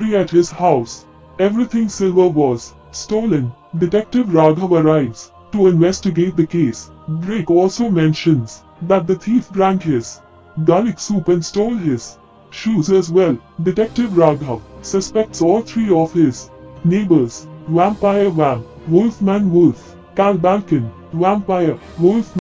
at his house. Everything silver was stolen. Detective Raghav arrives to investigate the case. Drake also mentions that the thief drank his garlic soup and stole his shoes as well. Detective Raghav suspects all three of his neighbors: Vampire Vamp, Wolfman Wolf, Cal Balkan, Vampire, Wolf.